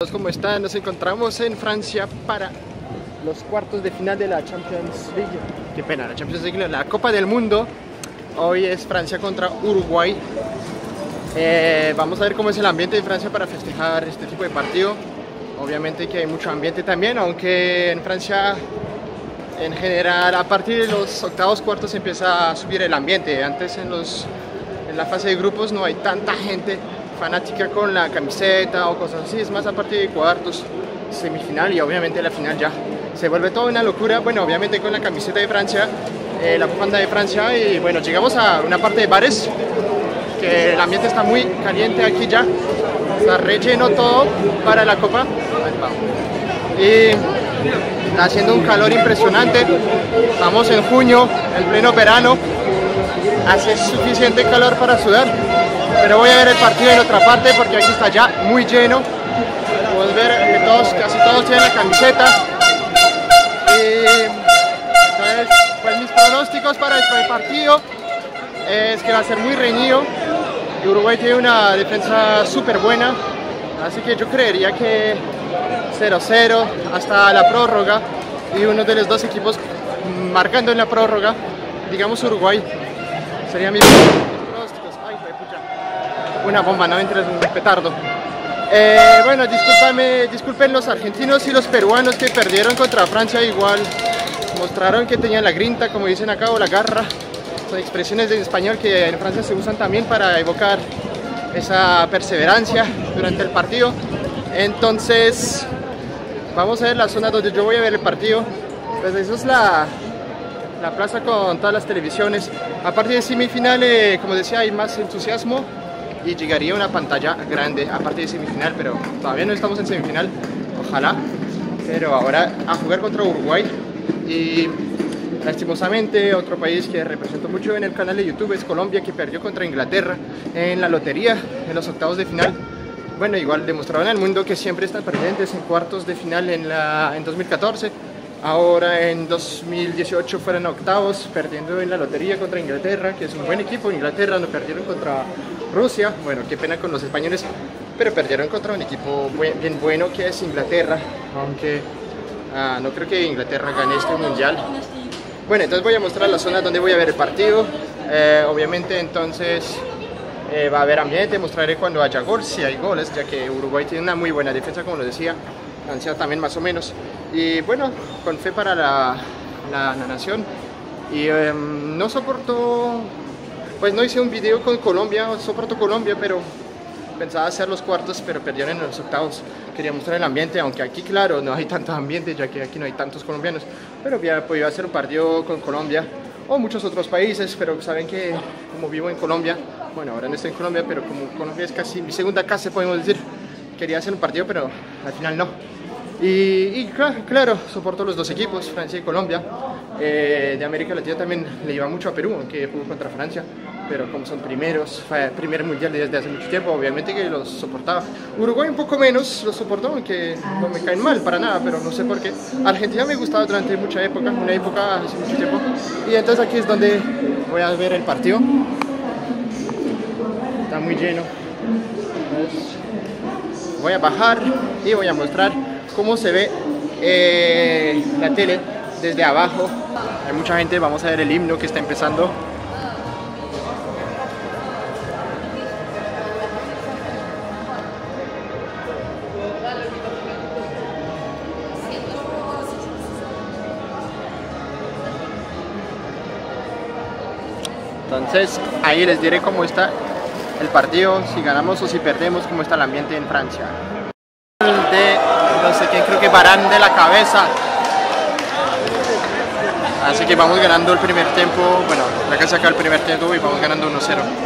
¿Cómo están? Nos encontramos en Francia para los cuartos de final de la Champions League. Qué pena, la Champions League, la Copa del Mundo. Hoy es Francia contra Uruguay. Vamos a ver cómo es el ambiente de Francia para festejar este tipo de partido. Obviamente que hay mucho ambiente también, aunque en Francia en general a partir de los octavos cuartos empieza a subir el ambiente. Antes en la fase de grupos no hay tanta gente fanática con la camiseta o cosas así, es más a partir de cuartos, semifinal y obviamente la final ya se vuelve toda una locura. Bueno, obviamente con la camiseta de Francia, la bufanda de Francia, y bueno, llegamos a una parte de bares que el ambiente está muy caliente aquí ya, está relleno todo para la copa y está haciendo un calor impresionante. Estamos en junio, en pleno verano, hace suficiente calor para sudar. Pero voy a ver el partido en otra parte porque aquí está ya muy lleno. Podemos ver que casi todos tienen la camiseta. Y entonces, pues mis pronósticos para este partido es que va a ser muy reñido. Uruguay tiene una defensa súper buena, así que yo creería que 0-0 hasta la prórroga y uno de los dos equipos marcando en la prórroga, digamos Uruguay, sería mi una bomba, no entres un petardo. Bueno, disculpen los argentinos y los peruanos que perdieron contra Francia. Igual mostraron que tenían la grinta, como dicen acá, o la garra. Son expresiones en español que en Francia se usan también para evocar esa perseverancia durante el partido. Entonces vamos a ver la zona donde yo voy a ver el partido. Pues eso es la plaza con todas las televisiones. A partir de semifinal, como decía, hay más entusiasmo y llegaría una pantalla grande a partir de semifinal, pero todavía no estamos en semifinal, ojalá. Pero ahora a jugar contra Uruguay, y lastimosamente otro país que represento mucho en el canal de YouTube es Colombia, que perdió contra Inglaterra en la lotería en los octavos de final. Bueno, igual demostraron al mundo que siempre están presentes en cuartos de final en 2014. Ahora en 2018 fueron a octavos, perdiendo en la lotería contra Inglaterra, que es un buen equipo. Inglaterra no perdieron contra Rusia, bueno, qué pena con los españoles, pero perdieron contra un equipo bien bueno que es Inglaterra, aunque no creo que Inglaterra gane este mundial. Bueno, entonces voy a mostrar la zona donde voy a ver el partido. Obviamente entonces va a haber ambiente, mostraré cuando haya gol, si hay goles, ya que Uruguay tiene una muy buena defensa, como lo decía, Francia también más o menos. Y bueno, con fe para la nación. Y no soporto, pues no hice un video con Colombia, soporto Colombia, pero pensaba hacer los cuartos, pero perdieron en los octavos. Quería mostrar el ambiente, aunque aquí claro no hay tanto ambiente, ya que aquí no hay tantos colombianos, pero había podido hacer un partido con Colombia o muchos otros países. Pero saben que como vivo en Colombia, bueno, ahora no estoy en Colombia, pero como Colombia es casi mi segunda casa, podemos decir, quería hacer un partido, pero al final no. Y claro, soporto los dos equipos, Francia y Colombia. De América Latina también le iba mucho a Perú, aunque jugó contra Francia, pero como son primeros, fue el primer mundial desde hace mucho tiempo, obviamente que los soportaba. Uruguay un poco menos los soportó, aunque no me caen mal para nada, pero no sé por qué. Argentina me gustaba durante mucha época, una época hace mucho tiempo, y entonces aquí es donde voy a ver el partido. Está muy lleno. Entonces, voy a bajar y voy a mostrar cómo se ve la tele desde abajo. Hay mucha gente, vamos a ver el himno que está empezando. Entonces ahí les diré cómo está el partido, si ganamos o si perdemos, cómo está el ambiente en Francia. No sé quién, creo que Varane de la cabeza. Así que vamos ganando el primer tiempo. Bueno, ya que se acaba el primer tiempo y vamos ganando 1-0.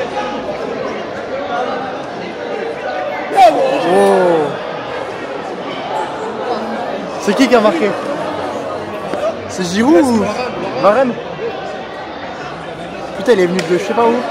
Oh. C'est qui a marqué? C'est Giroud. Varane. Putain, il est venu de je sais pas où.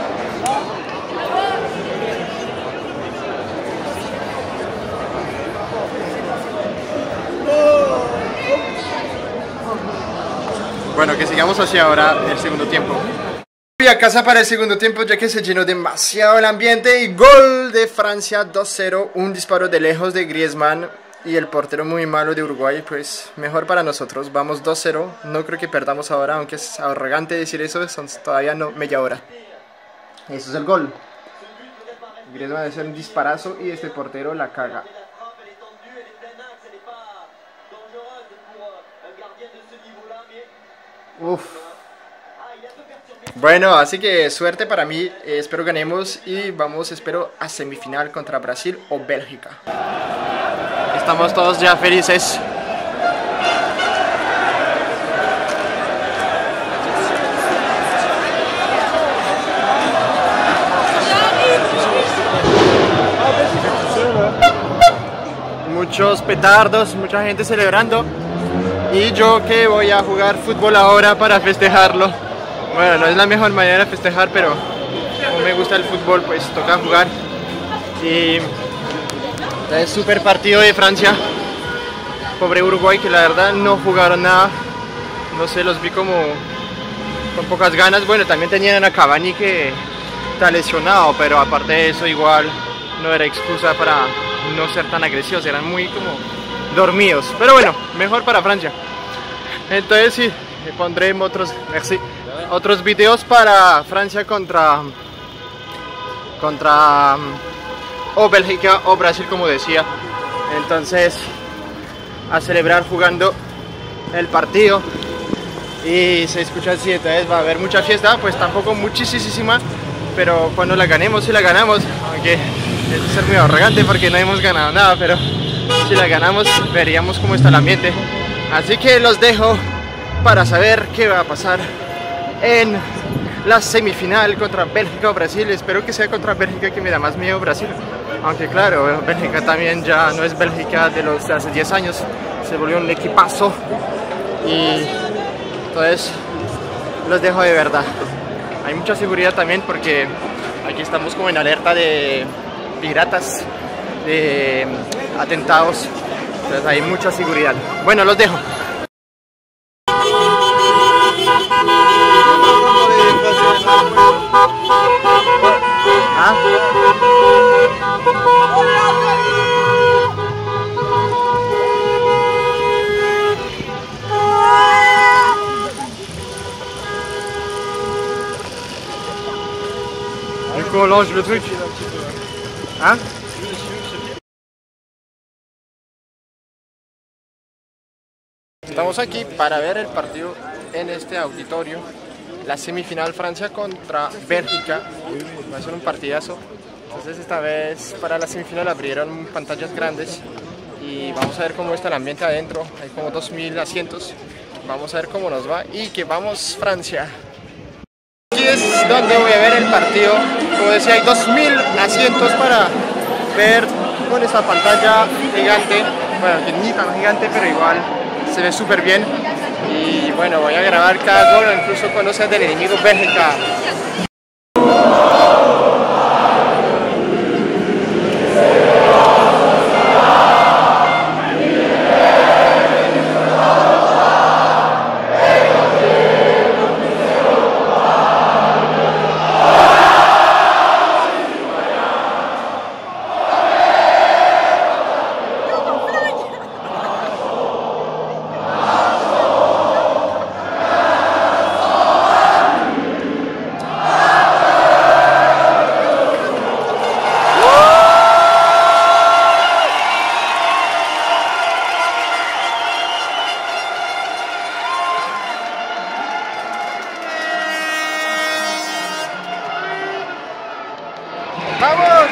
Bueno, que sigamos hacia ahora el segundo tiempo. Fui a casa para el segundo tiempo ya que se llenó demasiado el ambiente y gol de Francia 2-0, un disparo de lejos de Griezmann. y el portero muy malo de Uruguay, pues mejor para nosotros. Vamos 2-0, no creo que perdamos ahora, aunque es arrogante decir eso, son todavía no media hora. Eso es el gol. Griezmann debe hacer un disparazo y este portero la caga. Uf. Bueno, así que suerte para mí, espero ganemos y vamos, espero, a semifinal contra Brasil o Bélgica. Estamos todos ya felices. Muchos petardos, mucha gente celebrando y yo que voy a jugar fútbol ahora para festejarlo. Bueno, no es la mejor manera de festejar, pero como me gusta el fútbol, pues toca jugar. Y es súper partido de Francia. Pobre Uruguay, que la verdad no jugaron nada. No sé, los vi como con pocas ganas. Bueno, también tenían a Cavani que está lesionado, pero aparte de eso igual no era excusa para no ser tan agresivos. Eran muy como dormidos. Pero bueno, mejor para Francia. Entonces sí, pondré otros videos para Francia contra o Bélgica o Brasil, como decía. Entonces a celebrar jugando el partido y se escucha así, entonces va a haber mucha fiesta, pues tampoco muchísima, pero cuando la ganemos, si la ganamos, aunque es ser muy arrogante porque no hemos ganado nada, pero si la ganamos veríamos cómo está el ambiente. Así que los dejo para saber qué va a pasar en la semifinal contra Bélgica o Brasil. Espero que sea contra Bélgica, que me da más miedo Brasil, aunque claro, Bélgica también ya no es Bélgica de los de hace 10 años, se volvió un equipazo. Y entonces los dejo de verdad. Hay mucha seguridad también porque aquí estamos como en alerta de piratas, de atentados, entonces hay mucha seguridad. Bueno, los dejo. Du coup on lance le truc. Hein? Estamos aquí para ver el partido en este auditorio. La semifinal Francia contra Bélgica. Va a ser un partidazo. Entonces esta vez para la semifinal abrieron pantallas grandes y vamos a ver cómo está el ambiente adentro. Hay como 2000 asientos. Vamos a ver cómo nos va y que vamos Francia. Aquí es donde voy a ver el partido. Como decía, hay 2000 asientos para ver con esta pantalla gigante. Bueno, que ni tan gigante, pero igual se ve súper bien. Y bueno, voy a grabar cada gol, incluso cuando sea del enemigo Bélgica. ¡Vamos!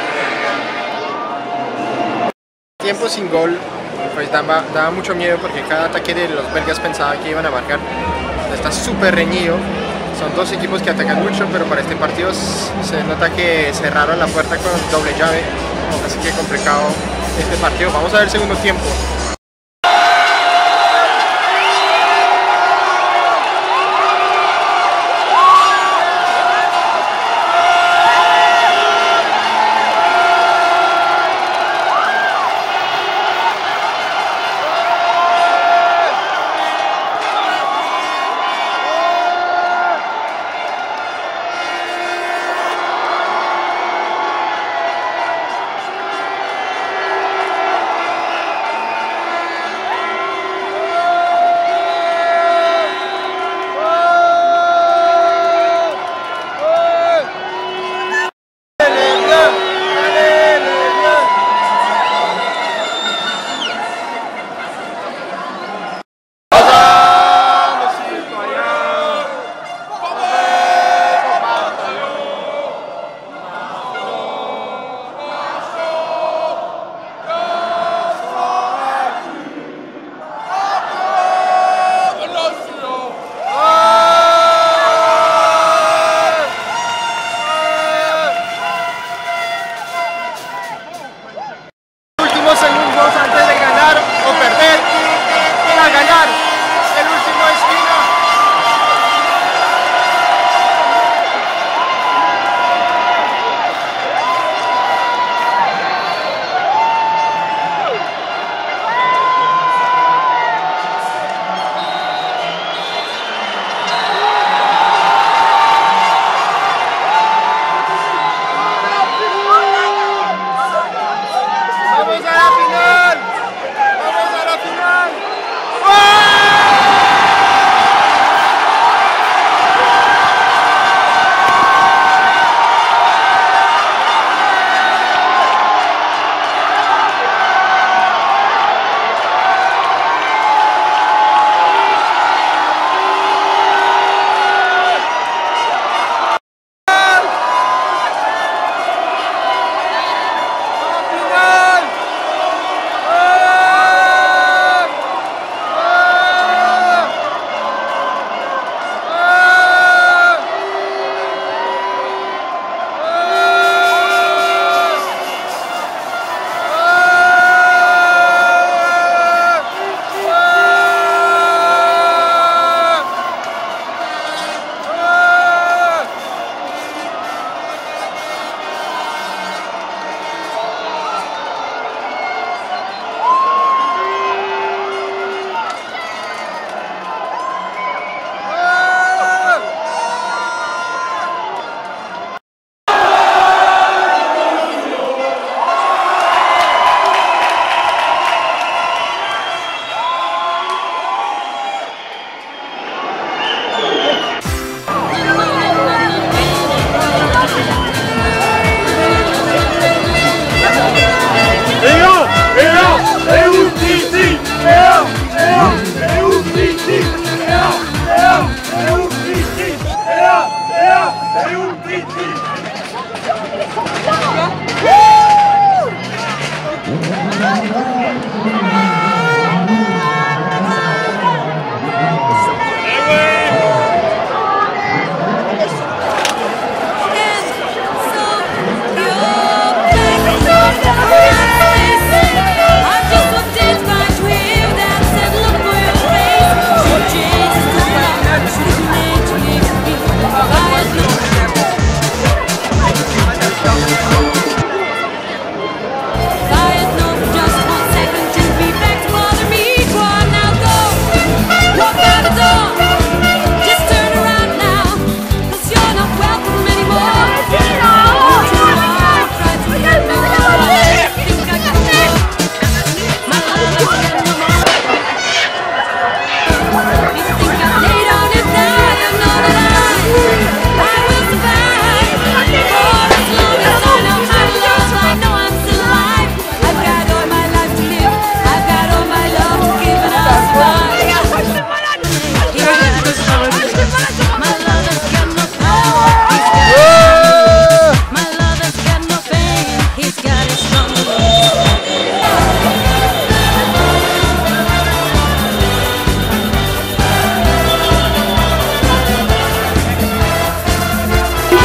Tiempo sin gol, pues daba mucho miedo porque cada ataque de los belgas pensaba que iban a marcar. Está súper reñido, son dos equipos que atacan mucho, pero para este partido se nota que cerraron la puerta con doble llave, así que complicado este partido. Vamos a ver el segundo tiempo.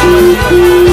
Chao.